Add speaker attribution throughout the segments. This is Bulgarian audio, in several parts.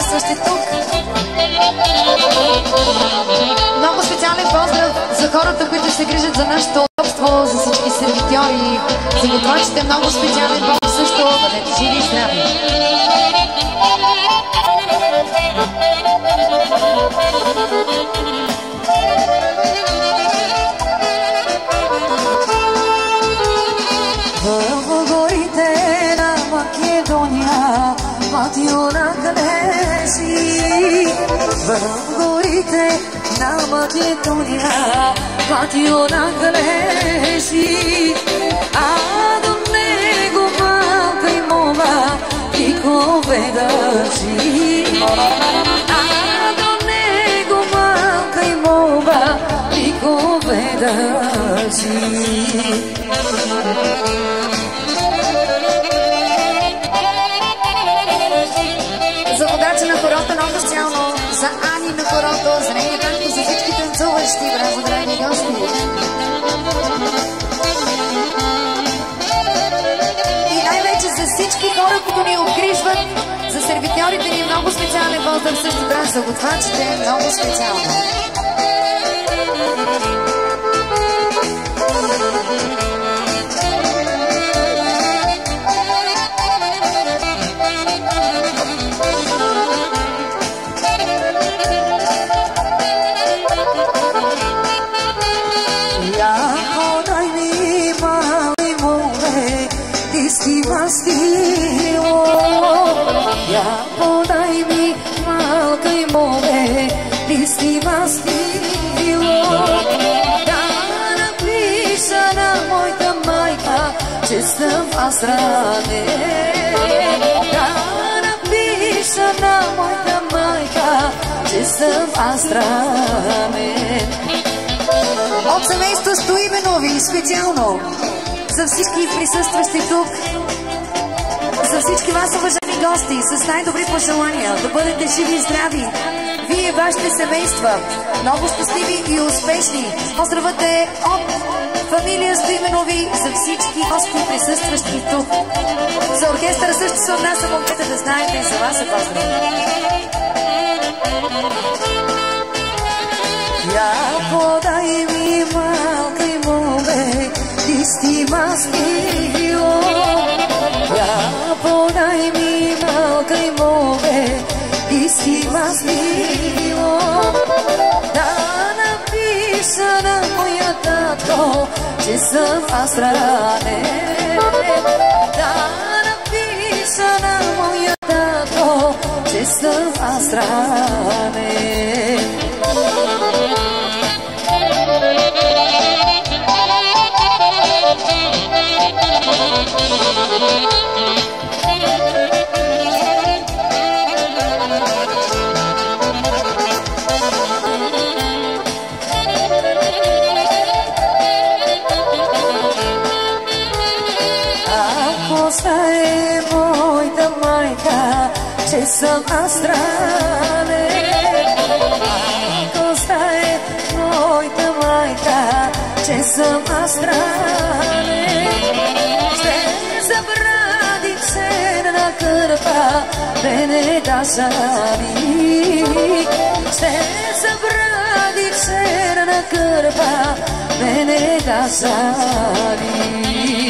Speaker 1: присъстващи тук. Много специален поздрав за хората, които се грижат за нашето удобство, за всички сервитьори, за готвачите. Много специален поздрав също. Бъдете живи и здрави!
Speaker 2: В горите на Македония Матиона греши. В горите на Македония Матиона греши. А до него малка и мома викове държи. А до него малка и мома викове държи.
Speaker 1: За водача на хорото много специално, за Ани на хорото, за нейния танко, за всички танцуващи, браво, драги гости! И най-вече за всички хора, които ни обгрижват, за сервитьорите ни много специален поздрав, също така за готвачите, много специално.
Speaker 2: Ja podaj mi malka i more, listi mastilo. Da napiša na mojta majka, че съм аз ранен. Да napiša na mojta majka, че съм аз ранен.
Speaker 1: От семейство Стоименови специално за всички присъстващи тук, за всички вас, уважаеми гости, с най-добри пожелания да бъдете живи и здрави. Вие и вашите семейства, много щастливи и успешни. Поздравът е от фамилия Стоименови за всички гости, присъстващи тук. За оркестъра също се отнася, момчета, да знаете, и за вас е поздрав.
Speaker 2: Ja podaj mi malka i more, listi mastilo. Ja podaj mi malka i more, listi mastilo. Da napiša na moja tatko, че съм аз ранен. Da napiša na moja tatko, че съм аз ранен. Ако знае моята майка, че съм аз ранен. Ако знае моята майка, че съм аз ранен. Ще забрави черна кърпа, мене да сами. Ще забрави черна кърпа, мене да сами.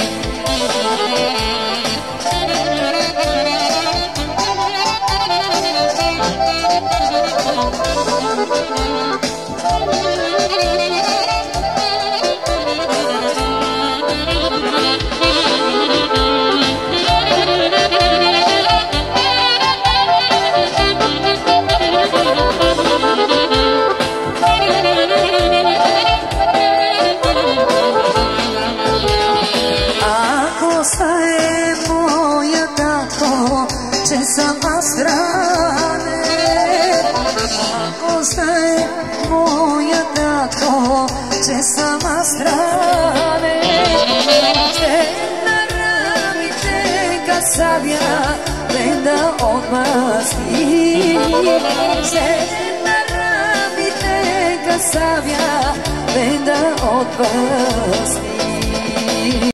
Speaker 2: Че съм аз ранен. Ако знае моя татко, че съм аз ранен. Ще наравите касавя, мен да отмъсти. Ще наравите касавя, мен да отмъсти.